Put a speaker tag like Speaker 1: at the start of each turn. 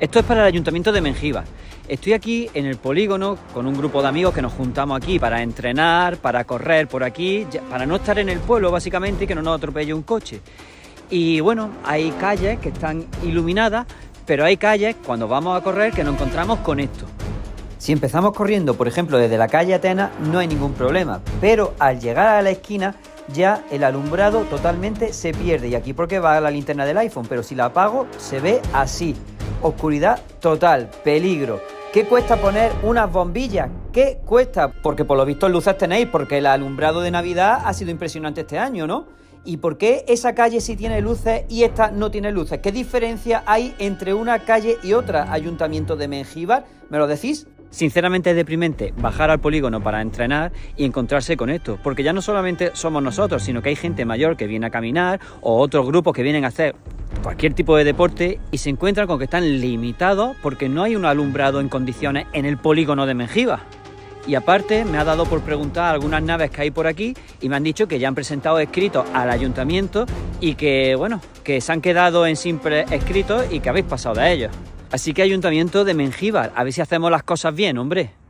Speaker 1: Esto es para el Ayuntamiento de Mengíbar. Estoy aquí en el polígono con un grupo de amigos que nos juntamos aquí para entrenar, para correr por aquí, para no estar en el pueblo básicamente y que no nos atropelle un coche. Y bueno, hay calles que están iluminadas, pero hay calles cuando vamos a correr que nos encontramos con esto. Si empezamos corriendo, por ejemplo, desde la calle Atenas, no hay ningún problema, pero al llegar a la esquina ya el alumbrado totalmente se pierde. Y aquí porque va la linterna del iPhone, pero si la apago se ve así. Oscuridad total, peligro. ¿Qué cuesta poner unas bombillas? ¿Qué cuesta? Porque por lo visto luces tenéis, porque el alumbrado de Navidad ha sido impresionante este año, ¿no? ¿Y por qué esa calle sí tiene luces y esta no tiene luces? ¿Qué diferencia hay entre una calle y otra, Ayuntamiento de Mengíbar? ¿Me lo decís? Sinceramente es deprimente bajar al polígono para entrenar y encontrarse con esto, porque ya no solamente somos nosotros, sino que hay gente mayor que viene a caminar o otros grupos que vienen a hacer cualquier tipo de deporte y se encuentran con que están limitados porque no hay un alumbrado en condiciones en el polígono de Mengíbar. Y aparte me ha dado por preguntar a algunas naves que hay por aquí y me han dicho que ya han presentado escritos al ayuntamiento y que, bueno, que se han quedado en simples escritos y que habéis pasado de ellos. Así que Ayuntamiento de Mengíbar, a ver si hacemos las cosas bien, hombre.